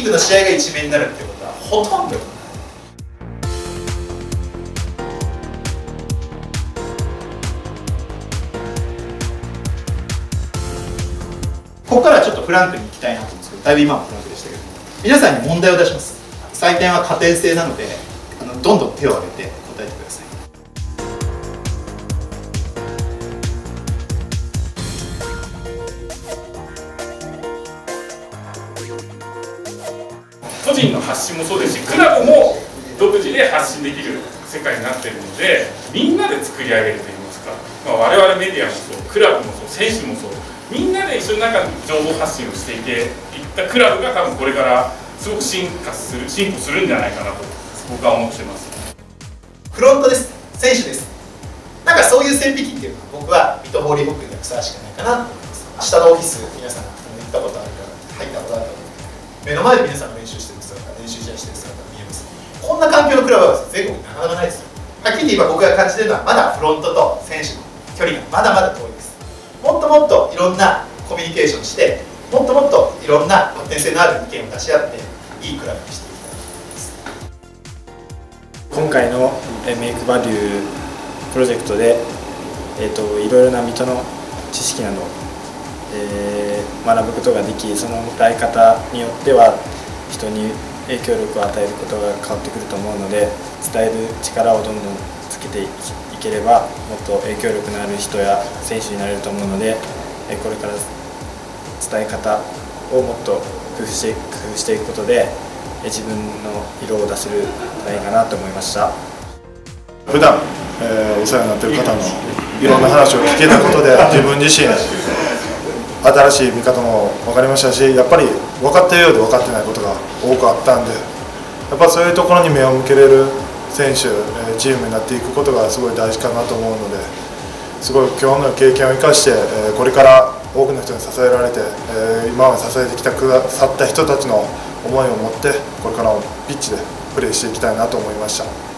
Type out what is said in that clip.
グの試合が一面になるってことはほとんどない。ここからはちょっとフランクに行きたいなと思うんですけど、だいぶ今もフランクでしたけども、皆さんに問題を出します。採点は加点制なので、どんどん手を挙げて答えてください。 個人の発信もそうですし、クラブも独自で発信できる世界になっているので、みんなで作り上げるといいますか、我々メディアもそう、クラブもそう、選手もそう、みんなで一緒に情報発信をしていったクラブが多分これからすごく進歩するんじゃないかなと僕は思ってます。 フロントです、選手です。なんかそういう線引きっていうのは僕は水戸ホーリーホックにはふさわしくないかなと思います。下のオフィス皆さん行ったことあるから入ったことあると思う。目の前で皆さんが練習してる姿、練習試合してる姿が見えます。こんな環境のクラブは全国になかなかないですよ。はっきり言えば僕が感じてるのはまだフロントと選手の距離がまだまだ遠いです。もっともっといろんなコミュニケーションして、もっともっといろんな発展性のある意見を出し合っていいクラブにしていきたいと思います。 今回のメイクバリュープロジェクトで、いろいろな水戸の知識など学ぶことができ、その捉え方によっては人に影響力を与えることが変わってくると思うので、伝える力をどんどんつけていければもっと影響力のある人や選手になれると思うので、これから伝え方をもっと工夫していくことで自分の色を出せるんじゃないかなと思いました。 普段、お世話になっている方のいろんな話を聞けたことで自分自身新しい見方も分かりましたし、やっぱり分かっているようで分かってないことが多くあったんで、やっぱそういうところに目を向けれる選手、チームになっていくことがすごい大事かなと思うので、すごい今日の経験を生かして、これから多くの人に支えられて、今まで支えてきてくださった人たちの思いを持ってこれからもピッチでプレーしていきたいなと思いました。